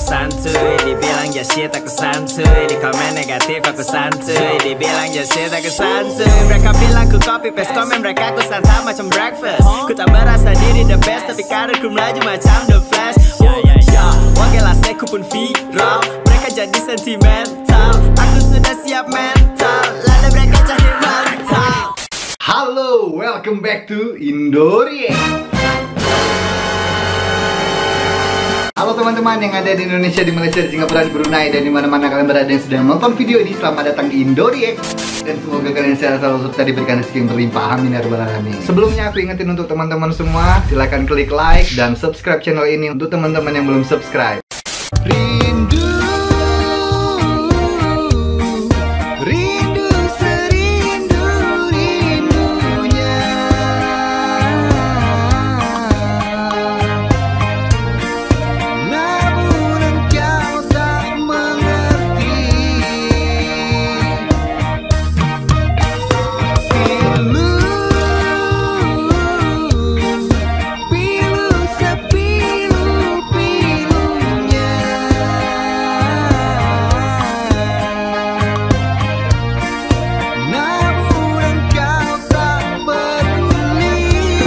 santuy. Dibilang ya shit aku santuy. Di komen negatif aku santuy. Dibilang ya shit aku santuy. Mereka bilang ku copy paste komen mereka, ku santap macam breakfast. Ku tak berasa diri the best, tapi karirku melaju macam The Flash. Wakil aseku pun viral, mereka jadi sentimental. Aku sudah siap mental, lada mereka cari mental. Halo, welcome back to Indoreact. Halo teman-teman yang ada di Indonesia, di Malaysia, di Singapura, di Brunei, dan dimana-mana kalian berada yang sedang nonton video ini. Selamat datang di Indoreact. Dan semoga kalian sehat selalu serta diberikan rezeki yang berlimpah. Amin ya rabbal alamin. Sebelumnya aku ingetin untuk teman-teman semua, silahkan klik like dan subscribe channel ini untuk teman-teman yang belum subscribe. Rindu, rindu serindu rindunya. Namun engkau tak mengerti. Pilu sepilu-pilunya. Namun engkau tak peduli.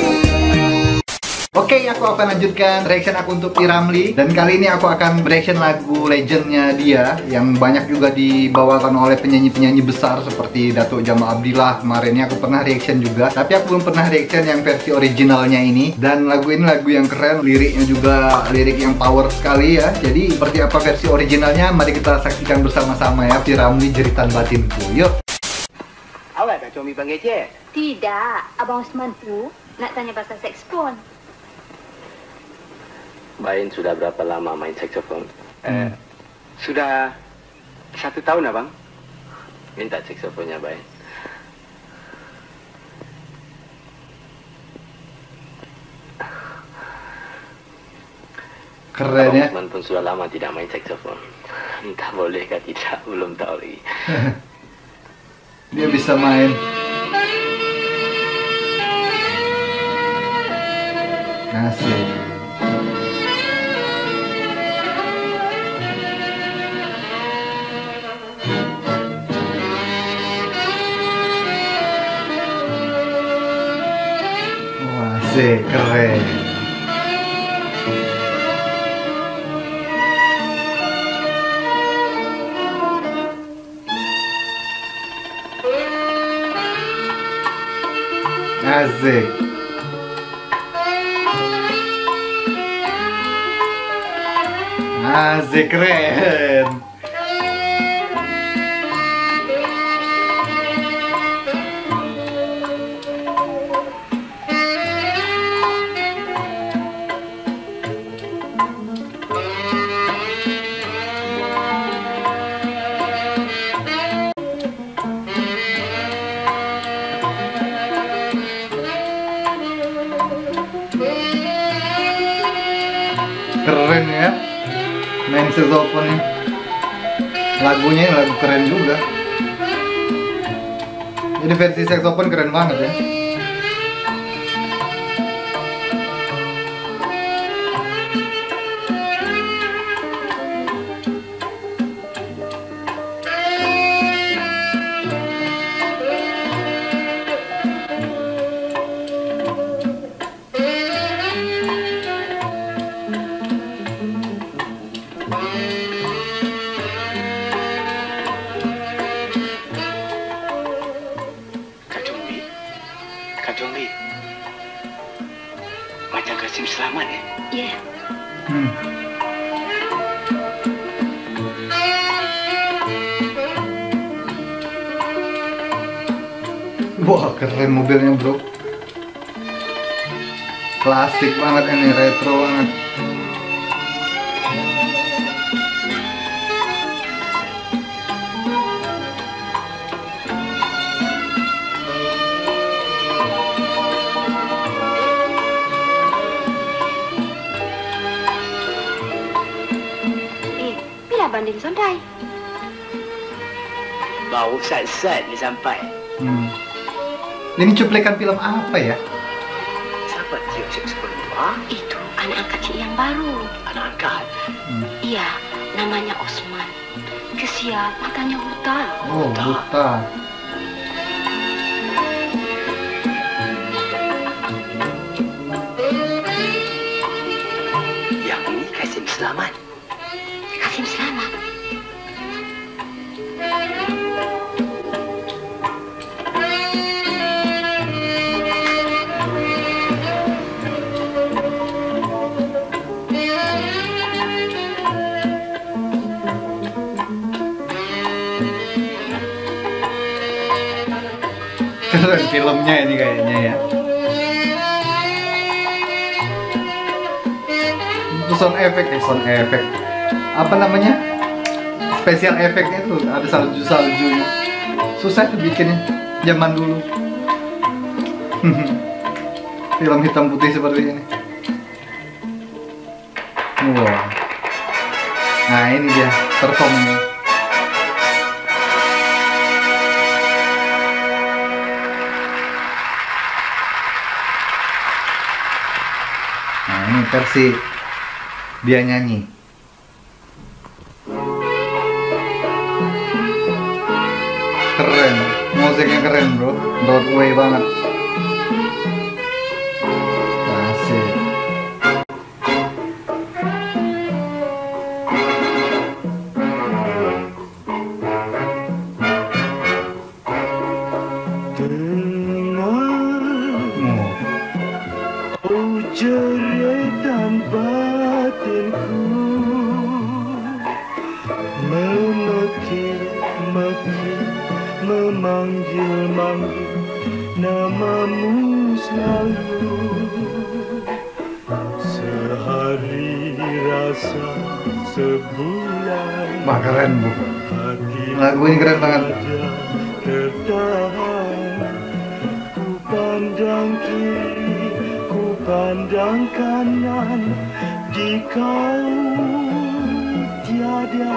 Oke, aku akan lanjutkan reaction aku untuk P. Ramlee. Dan kali ini aku akan reaction lagu legendnya dia, yang banyak juga dibawakan oleh penyanyi-penyanyi besar seperti Datuk Jamal Abdillah. Kemarin ini aku pernah reaction juga, tapi aku belum pernah reaction yang versi originalnya ini. Dan lagu ini lagu yang keren, liriknya juga lirik yang power sekali ya. Jadi seperti apa versi originalnya, mari kita saksikan bersama-sama ya. P. Ramlee, Jeritan Batinku. Yuk. Awak tak Comi panggil cik? Tidak, Abang Osman tu nak tanya pasal saxophone. Bain sudah berapa lama main saxophone? Sudah 1 tahun abang. Minta saksofonnya Bain. Keren ya. Osman pun sudah lama tidak main saxophone. Entah bolehkah tidak, belum tahu lagi. Dia bisa main. Asik. Wah, asik, keren. Asik. Asik, keren. Keren ya, main saxophone nih. Lagunya lagu keren juga. Jadi versi saxophone keren banget ya. Kak Jongli, macam Kasim selamat ya? Ya, Wah, keren mobilnya bro. Klasik banget ini, retro banget. bila banding sondai. Bau sat-sat ni sampai. Ini cuplikan film apa ya? Siapa tiup saxophone itu? Ah? Itu anak angkat cik yang baru. Anak angkat. Iya, Namanya Osman. Kesian, matanya buta. Oh, buta. Yang ini Kasim Selamat. Kasim Selamat. Keren filmnya ini kayaknya ya. Itu sound effect. Apa namanya? Special effectnya tuh ada salju-saljunya. Susah tuh bikinnya zaman dulu. Film hitam putih seperti ini. Wow. Nah ini dia performnya. Nah ini versi dia nyanyi. Keren, musiknya keren bro, Broadway banget. Asik. Jeretan batinku memekik-mekik, memanggil-manggil namamu selalu. Sehari rasa sebulan. Wah keren bu, lagu ini keren banget. Tertahan, ku pandang kiri, ku pandang kanan, di kau tiada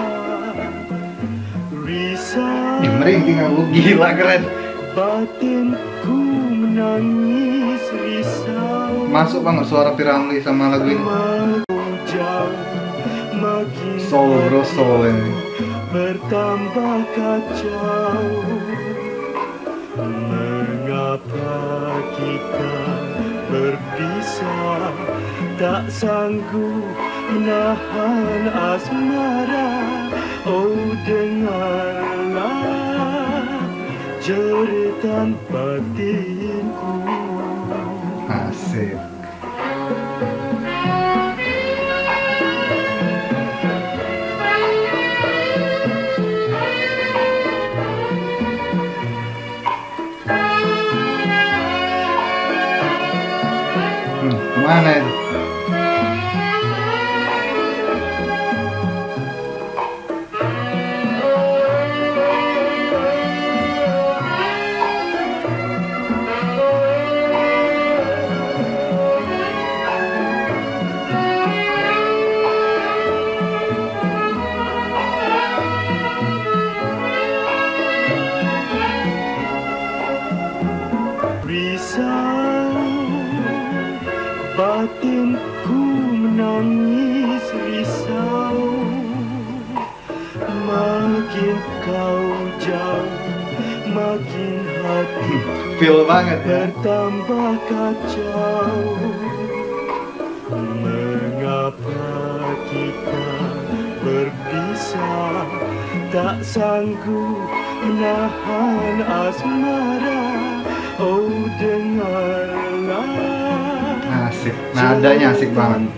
risau. Ini merinding aku, gila keren. Batinku menangis risau. Masuk banget suara Piramli sama lagu ini. Soul bro, soul ini. Bertambah kacau. Mengapa kita berpisah, tak sanggup menahan asmara. Oh dengarlah jeritan batinku. Asik. Kemana itu? Batinku menangis risau. Makin kau jauh, makin hati Feel banget ya. bertambah kacau. Mengapa kita berpisah, tak sanggup menahan asmara. Oh dengarlah. Asik, nadanya asik banget.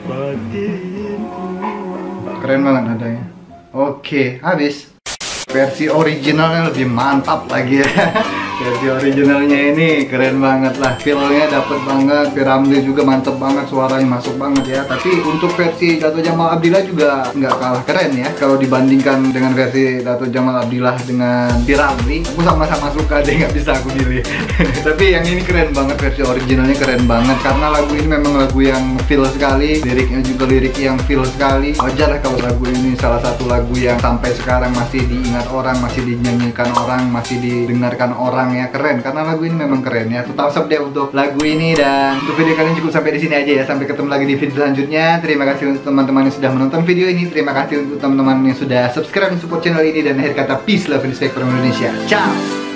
Keren banget nadanya. Oke, habis. Versi originalnya lebih mantap lagi ya. Versi originalnya ini keren banget lah. Feel-nya dapet banget, Piramli juga mantep banget, suaranya masuk banget ya. Tapi untuk versi Dato' Jamal Abdillah juga nggak kalah keren ya. Kalau dibandingkan dengan versi Dato' Jamal Abdillah dengan Piramli, aku sama-sama suka deh, nggak bisa aku pilih. Tapi yang ini keren banget, versi originalnya keren banget. Karena lagu ini memang lagu yang feel sekali, liriknya juga lirik yang feel sekali. Wajar lah kalau lagu ini salah satu lagu yang sampai sekarang masih diingat orang, masih dinyanyikan orang, masih didengarkan orang bilang ya, keren karena lagu ini memang keren ya. Thumbs up deh untuk lagu ini, dan untuk video kalian cukup sampai di sini aja ya. Sampai ketemu lagi di video selanjutnya. Terima kasih untuk teman-teman yang sudah menonton video ini. Terima kasih untuk teman-teman yang sudah subscribe dan support channel ini, dan akhir kata peace, love, and respect from Indonesia. Ciao.